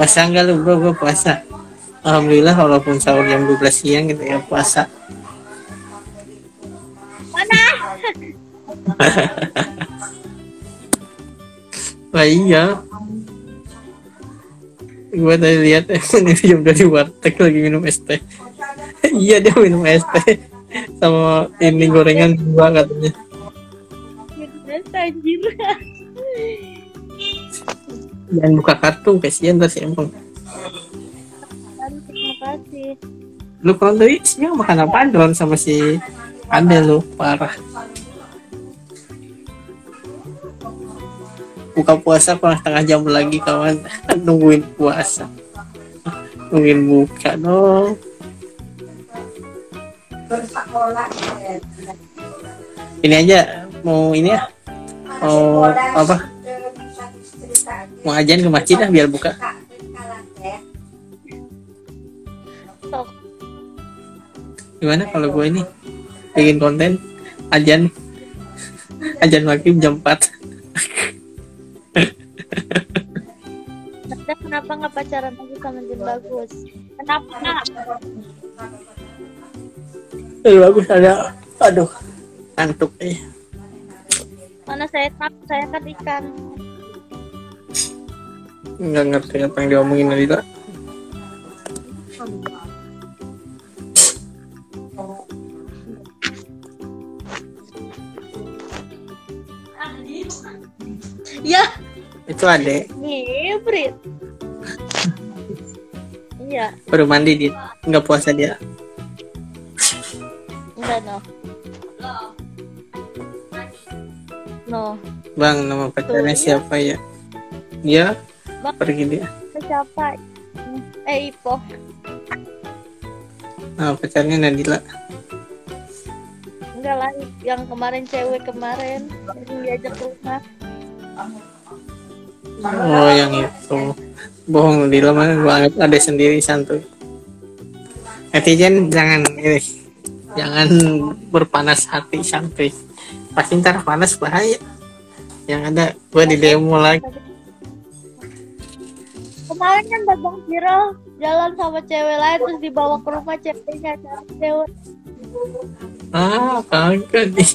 Puasa enggak lu bro? Gue puasa. Alhamdulillah walaupun sahur jam 12 siang gitu ya puasa. Mana? Lah iya. Gue tadi lihat ini jam dari warteg lagi minum es teh. Iya dia minum es teh sama ini gorengan dua katanya. Anjir. Jangan buka kartu kasihan ntar si Empong. Terima kasih. Lu kalau tadi siang makan apa Dron sama si Ade lu parah. Buka puasa kurang setengah jam lagi kawan. Nungguin puasa, nungguin buka dong. Ini aja mau ini ya, mau apa, mau ajan ke masjid lah biar buka. Sok. Gimana kalau gue ini bikin konten ajan maghrib jam 4. Anda kenapa nggak pacaran lagi sama Jin Bagus? Kenapa nggak? Bagus ada, aduh ngantuk Mana saya kan ikan. nggak ngerti apa yang diomongin Nadila. Ya, Itu Ade hibrid. Iya, baru mandi dia, nggak puasa dia. enggak no. No. Bang, nama pacarnya siapa ya? Dia Bang. pergi dia. Siapa? Ipo. Nama pacarnya Nadila. Enggak lah, yang kemarin cewek kemarin yang diajak ke rumah. Oh yang itu. Bohong Nadila mana gua anggap ada sendiri santuy. Netizen jangan ini, jangan berpanas hati santuy. Pasti ntar panas bahaya. Yang ada gua di demo lagi. Kemarin kan Babang viral jalan sama cewek lain terus dibawa ke rumah ceweknya cewek. Ah kagak nih.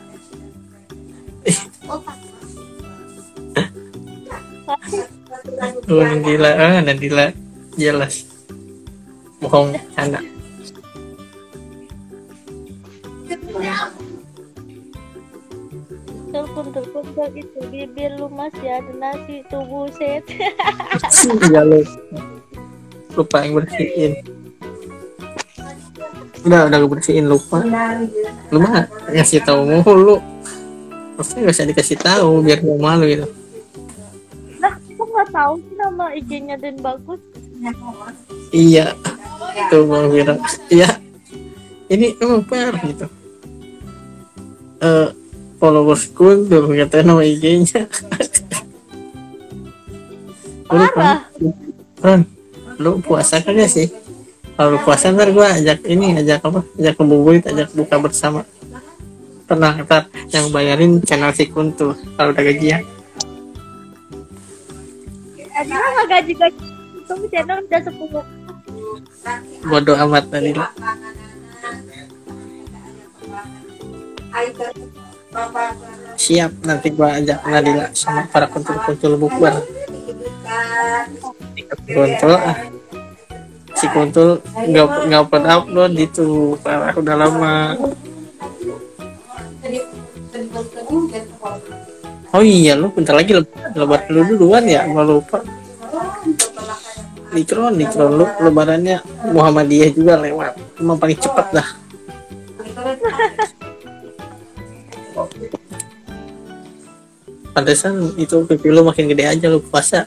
Oh Nadila jelas bohong canda. Terkuntul itu bibir lu masih ada nasi tuh buset. Ya lupa yang bersihin. Udah bersihin lupa. Lu mah ngasih tahu mulu. Maksudnya nggak usah dikasih tahu biar gak malu gitu. Nah, aku nggak tahu sih nama IG-nya Dan Bagus. Iya, itu Bang Wira. Iya, ini emang parah gitu. Followersku tuh katanya nama IG-nya. Parah. Ron, lu puasa kagak sih? Kalau puasa ntar gue ajak kebuburit, ajak buka bersama. Tenang, ntar yang bayarin channel si Kuntul kalau udah gajian. Aja nggak gaji-gaji itu channel udah 10. Bodoh amat tadi lah. Siap, nanti gua ajak Nadila sama para kuntul-kuntul bukber. Kuntul si Kuntul nggak pernah upload itu, parah udah lama. Oh iya, lu bentar lagi lebaran lu duluan ya, gua lupa. Dikron lu lebarannya Muhammadiyah juga lewat, emang paling cepat dah. Pantesan itu pipi lu makin gede aja lu puasa.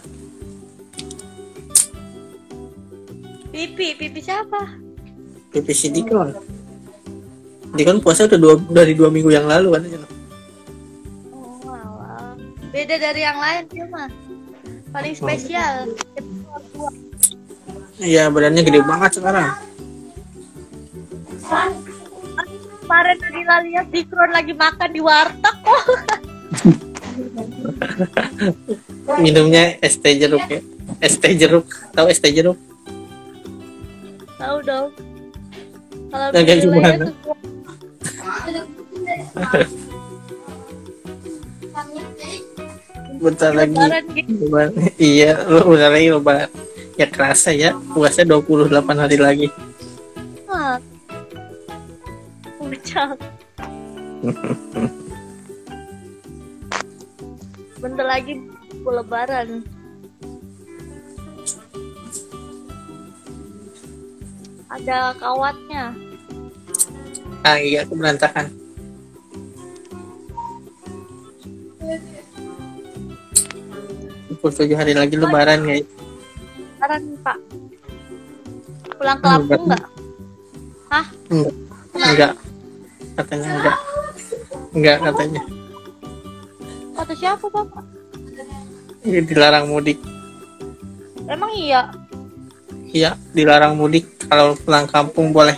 Pipi siapa? Pipi si Dikron. Dikron puasa udah dari 2 minggu yang lalu katanya. Oh, alah. Beda dari yang lain dia mah. Paling spesial. Iya, badannya gede banget sekarang. Kemarin Nadila lihat Dikron lagi makan di warteg kok. Minumnya es teh jeruk ya. Es teh jeruk, tahu es teh jeruk? Tahu dong. Kalau Nah, kayak nilainya gimana? tuh Bentar lagi lebaran gitu. lebaran. Iya, bentar lagi lebaran. Ya kerasa ya, puasa 28 hari lagi. Wah, puncak. Bentar lagi lebaran. Ada kawatnya. Ah iya, aku berantakan. 27 hari lagi lebaran guys. Lebaran, Pak. Pulang ke Lampung nggak? Hah? Enggak. Katanya enggak. Enggak katanya. Kata siapa, Bapak? Ini dilarang mudik. Emang iya? Iya, dilarang mudik. Kalau pulang kampung boleh.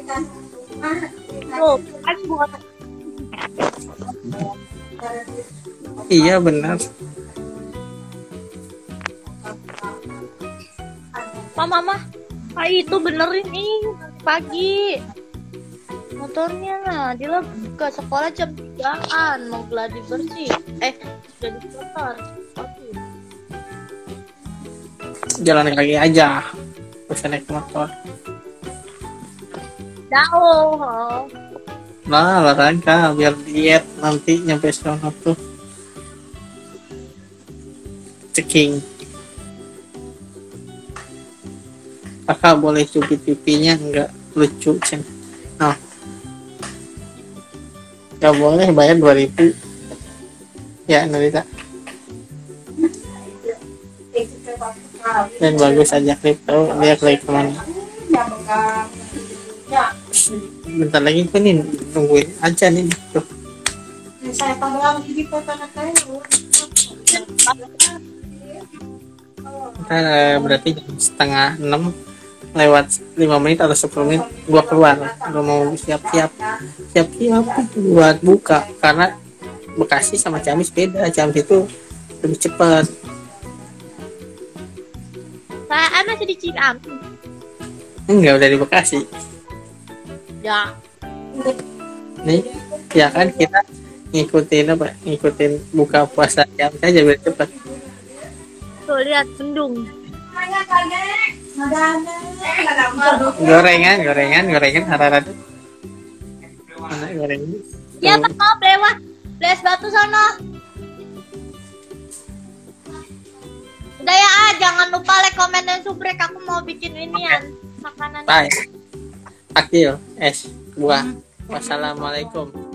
Loh, kan buat Iya benar. Mama, itu benerin ini pagi. Motornya dia ke sekolah jam 3-an, mau gladi bersih. Jadi kotor. Jalan kaki aja. Bisa naik motor. Jauh. Nah, olahraga biar diet nanti nyampe sana tuh. Ceking. Kakak boleh cubit pipinya enggak lucu cen. Nah. Gak boleh bayar 2.000. Ya, Narita. Dan bagus aja kripto, dia klik kemana. Bentar lagi kan nih nungguin aja nih tuh. Saya tanggal di kota kayu. Berarti jam setengah 6 lewat 5 menit atau 10 menit gua keluar, gua mau siap-siap buat buka karena Bekasi sama Ciamis beda. Ciamis itu lebih cepat. Saya masih di Ciamis. Enggak, udah di Bekasi Ya. nih ya kan, kita ngikutin buka puasa Ciamis aja biar cepat. Tuh lihat bendung. Gorengan hararat mana gorengan Ya Pak, lewat. Les batu sana. Udah ya, jangan lupa like, komen, dan subrek. Aku mau bikin inian makanan. bye akil es buah. Wassalamualaikum.